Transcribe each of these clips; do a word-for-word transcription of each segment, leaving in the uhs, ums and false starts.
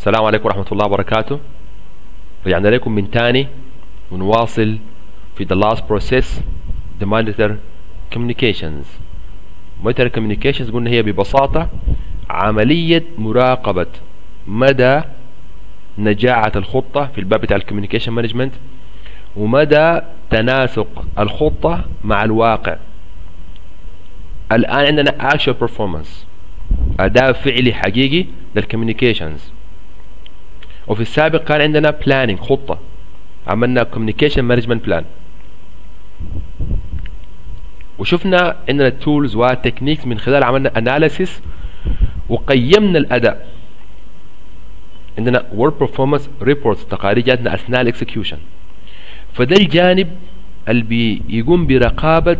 السلام عليكم ورحمة الله وبركاته. رجعنا لكم من تاني ونواصل في the last process the monitor communications. monitor communications قلنا هي ببساطة عملية مراقبة مدى نجاعة الخطة في الباب بتاع الكوميونيكيشن مانجمنت ومدى تناسق الخطة مع الواقع. الآن عندنا actual performance، أداء فعلي حقيقي للكوميونيكيشنز. وفي السابق كان عندنا planning خطة، عملنا communication management plan، وشفنا عندنا tools وتكنيكس من خلال عملنا analysis وقيمنا الأداء. عندنا work performance reports، تقارير جاتنا أثناء الاكسكيوشن. فده الجانب اللي بيقوم برقابة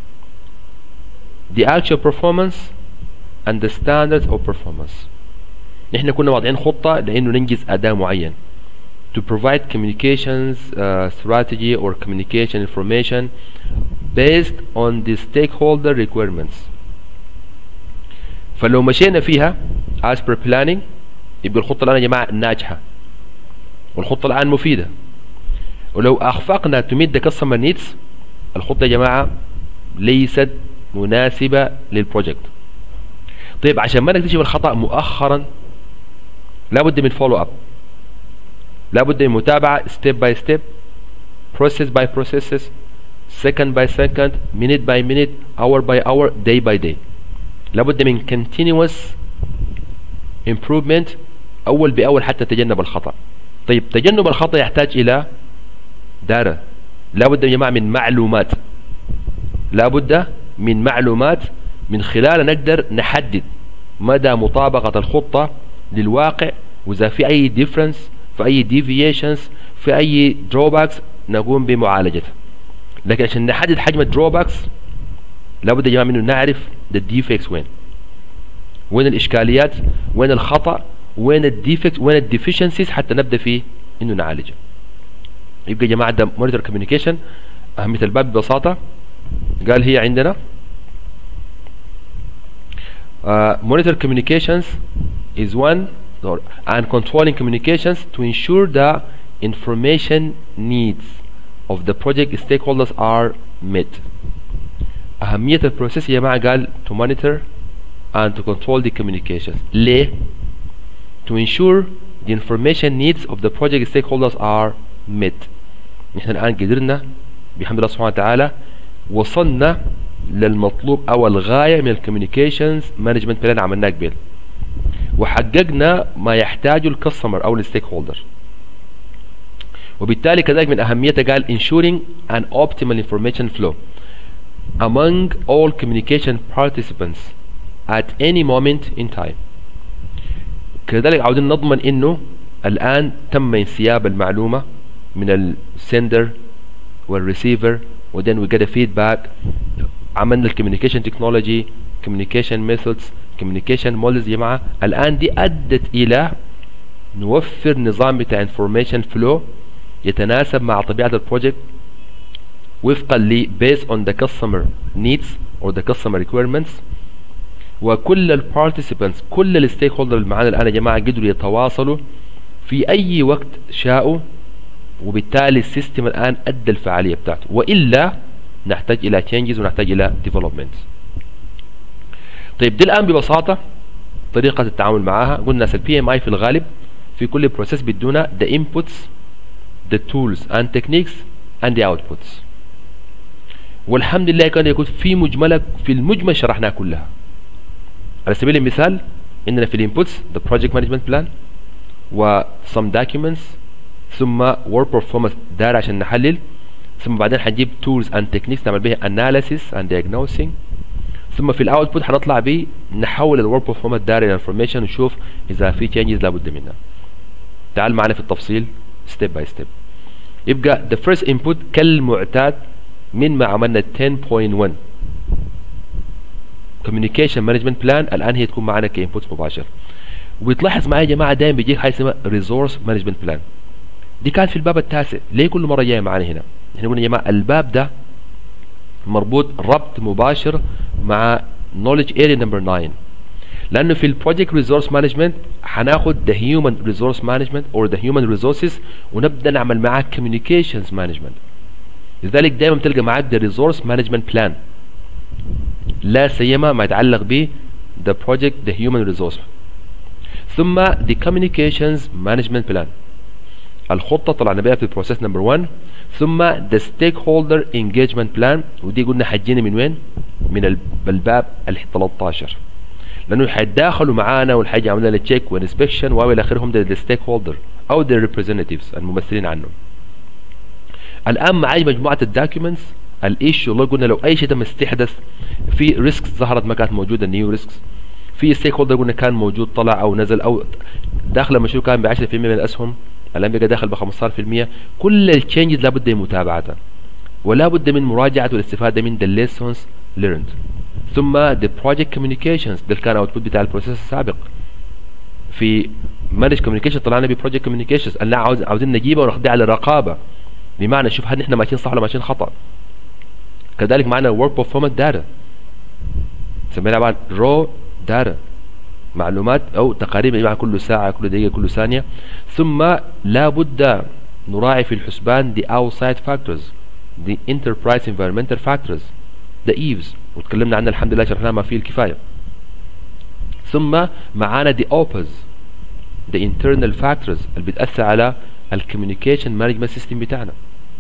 the actual performance and the standards of performance. نحن كنا واضعين خطة لأنه ننجز أداء معين to provide communications uh, strategy or communication information based on the stakeholder requirements. فلو مشينا فيها as per planning يبقى الخطة الآن يا جماعة ناجحة والخطة الآن مفيدة. ولو أخفقنا to meet the customer needs الخطة يا جماعة ليست مناسبة للبروجكت. طيب عشان ما نكتشف الخطأ مؤخرا لابد من follow up، لابد من متابعة step by step، process by processes، second by second، minute by minute، hour by hour، day by day. لابد من continuous improvement أول بأول حتى تجنب الخطأ. طيب تجنب الخطأ يحتاج إلى data، لابد يا جماعة من معلومات، لابد من معلومات من خلالها نقدر نحدد مدى مطابقة الخطة للواقع، وإذا في أي difference، في أي deviations، في أي drawbacks نقوم بمعالجتها. لكن عشان نحدد حجم الدروباكس لابد يا جماعة منه نعرف the defects وين، وين الإشكاليات، وين الخطأ، وين الديفكت، وين الديفيشنسيز حتى نبدأ فيه إنه نعالجه. يبقى يا جماعة ده monitor communication. أهمية الباب ببساطة قال هي عندنا uh, monitor communications is one or, and controlling communications to ensure the information needs of the project stakeholders are met. أهمية البروسيس يا جماعة قال to monitor and to control the communications. ليه؟ to ensure the information needs of the project stakeholders are met. نحن الآن قدرنا بحمد الله سبحانه وتعالى وصلنا للمطلوب أو الغاية من الكوميونيكيشنز مانجمنت بلان عملناه قبل، وحققنا ما يحتاجه الكاستمر أو الستيك هولدر. وبالتالي كذلك من أهميته قال ensuring an optimal information flow among all communication participants at any moment in time. كذلك عاوزين نضمن إنه الآن تم انسياب المعلومة من السندر والريسيفر، وthen we get a feedback. عملنا الكوميونيكيشن تكنولوجي، communication methods، communication models يا جماعة. الآن دي أدت إلى نوفر نظام بتاع information flow يتناسب مع طبيعة البروجكت وفقا ل based on the customer needs or the customer requirements. وكل ال participants كل ال stakeholders اللي معانا الآن يا جماعة قدروا يتواصلوا في أي وقت شاءوا، وبالتالي السيستم الآن أدى الفعالية بتاعته، وإلا نحتاج إلى changes ونحتاج إلى development. طيب دي الآن ببساطة طريقة التعامل معاها. قلنا ال بي إم آي في الغالب في كل بروسيس بدونا the inputs the tools and techniques and the outputs. والحمد لله كان يكون في مجملة في المجمل شرحناها كلها. على سبيل المثال عندنا في الانبوتس the project management plan و some documents، ثم work performance دار عشان نحلل، ثم بعدين حنجيب tools and techniques نعمل بها analysis and diagnosing، ثم في الاوتبوت حنطلع بيه نحول الورك performance دار الى information ونشوف اذا في changes لابد منها. تعال معنا في التفصيل step by step. يبقى the first input كالمعتاد من ما عملنا ten point one communication management plan الان هي تكون معنا كinput مباشر. وتلاحظ معايا يا جماعه دايما بيجيك حاجه اسمها resource management plan. دي كانت في الباب التاسع، ليه كل مره جايه معانا هنا؟ احنا قلنا يا جماعه الباب ده مربوط ربط مباشر مع knowledge area number nine، لانه في البروجكت ريسورس مانجمنت هناخد the human resource management or the human resources ونبدا نعمل معاه communications management. لذلك دائما بتلقى معاك the resource management plan، لا سيما ما يتعلق ب the project the human resource. ثم the communications management plan، الخطة طلعنا بها في البروسيس نمبر واحد. ثم the stakeholder engagement plan، ودي قلنا حجينا من وين؟ من الباب ال ثلاثة عشر، لانه حيتداخلوا معانا والحاجة يعملوا لنا تشيك وانسبكشن والى اخرهم ده الستيك هولدر او the representatives الممثلين عنهم. الان معي مجموعة الدوكيومنتس الايشو اللي قلنا لو اي شيء تم استحدث في ريسكس ظهرت ما كانت موجودة، نيو ريسكس، في ستيك هولدر قلنا كان موجود طلع او نزل او داخل المشروع كان ب عشرة في المية من الاسهم الان بقى داخل ب خمسة عشر في المية. كل التشينجز لابد من متابعتها ولا بد من مراجعة والاستفادة من the lessons learned. ثم the project communications ده كان اوتبوت بتاع البروسيس السابق. في manage communication طلعنا ب project communications، انا عاوز عاوزين نجيبها وناخدها على رقابة، بمعنى نشوف هل احنا ماشيين صح ولا ماشيين خطأ. كذلك معنا work performance data سميناها بعد raw data، معلومات او تقارير مع كل ساعة كل دقيقة كل ثانية. ثم لا بد نراعي في الحسبان the outside factors the enterprise environmental factors the ايفز، وتكلمنا عنها الحمد لله شرحناها ما فيه الكفاية. ثم معانا the opos the internal factors اللي بتأثر على الكوميونيكيشن مانجمنت سيستم بتاعنا.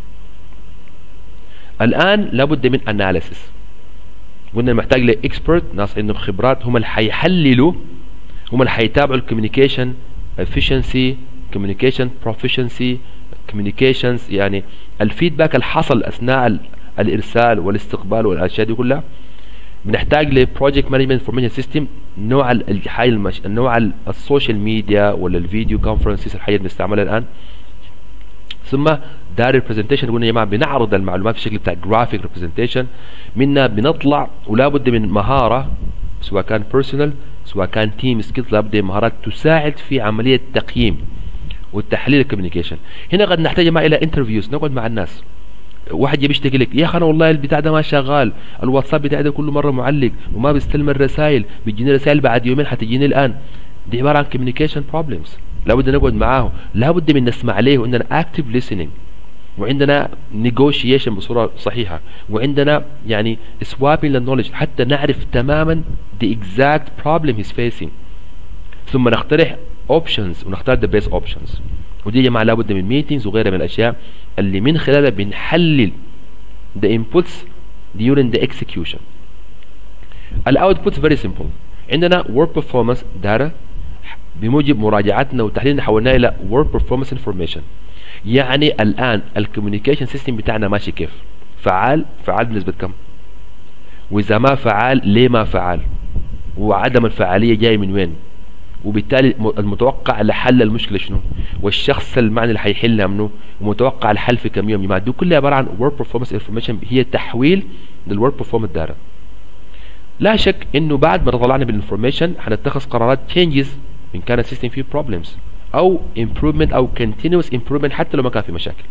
الآن لابد من analysis، قلنا محتاج لاكسبرت، ناس عندهم خبرات هم اللي حيحللوا، هم اللي حيتابعوا الكوميونيكيشن efficiency communication proficiency communications، يعني الفيدباك اللي حصل اثناء الارسال والاستقبال والاشياء دي كلها. بنحتاج لبروجكت مانجمنت انفورميشن سيستم، نوع الحاجه المش... نوع السوشيال ميديا ولا الفيديو كونفرنسز الحاجه اللي بنستعملها الان. ثم داتا ريبريزنتيشن، قلنا يا جماعه بنعرض المعلومات في شكل بتاع جرافيك ريبريزنتيشن، منا بنطلع ولا بد من مهاره سواء كان بيرسونال سواء كان تيم سكيلز، لابد من مهارات تساعد في عمليه التقييم والتحليل الكوميونيكيشن. هنا قد نحتاج ما الى انترفيوز، نقعد مع الناس، واحد يجي يشتكي لك يا اخي انا والله البتاع ده ما شغال، الواتساب بتاعي ده كل مره معلق وما بيستلم الرسائل، بتجيني رسائل بعد يومين حتجيني الان. دي عباره عن كوميونيكيشن بروبلمز، لابد نقعد معاه، لابد من نسمع عليه، وعندنا اكتيف listening، وعندنا نيغوشيشن بصوره صحيحه، وعندنا يعني سوابين للنولج حتى نعرف تماما the exact problem he's facing. ثم نقترح اوبشنز ونختار the best options. ودي يا جماعه لابد من ميتينجز وغيرها من الاشياء اللي من خلالها بنحلل the inputs during the execution. الاوتبوتس very simple، عندنا work performance data بموجب مراجعتنا وتحليلنا حولناها الى work performance information. يعني الان الكوميونيكيشن سيستم بتاعنا ماشي كيف؟ فعال؟ فعال بنسبه كم؟ واذا ما فعال ليه ما فعال؟ وعدم الفعاليه جاي من وين؟ وبالتالي المتوقع لحل المشكله شنو؟ والشخص المعني اللي حيحلها منه؟ ومتوقع الحل في كم يوم؟ دي كلها عباره عن work performance information، هي تحويل للwork performance data. لا شك انه بعد ما طلعنا بالانفورميشن حنتخذ قرارات changes ان كان السيستم فيه problems او improvement او continuous improvement حتى لو ما كان في مشاكل.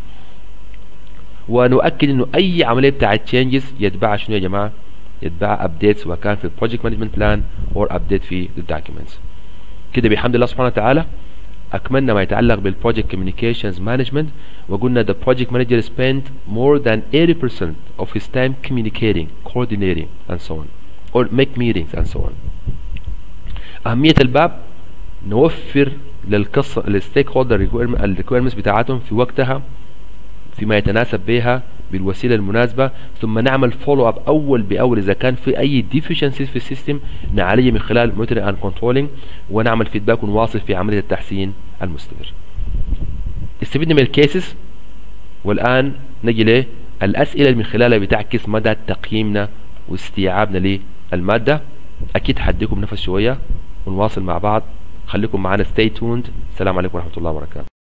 ونؤكد انه اي عمليه بتاعت changes يتبعها شنو يا جماعه؟ يتبعها updates سواء كان في البروجكت مانجمنت بلان او update في الدوكيومنتس. كده بحمد الله سبحانه وتعالى اكملنا ما يتعلق بالبروجكت كوميونيكيشنز مانجمنت، وقلنا the project manager spent more than eighty percent of his time communicating, coordinating and so on or make meetings and so on. اهميه الباب نوفر للقصه للستيك هولدر الريكويرمنتس بتاعتهم في وقتها فيما يتناسب بها بالوسيله المناسبه، ثم نعمل فولو اب اول باول اذا كان في اي ديفيشنسيز في السيستم نعالجها من خلال مونيتورنج اند كنترولينج، ونعمل فيدباك ونواصل في عمليه التحسين المستمر. استفدنا من الكيسز، والان نجي للاسئله اللي من خلالها بتعكس مدى تقييمنا واستيعابنا للماده. اكيد حديكم نفس شويه ونواصل مع بعض، خليكم معنا stay tuned. السلام عليكم ورحمه الله وبركاته.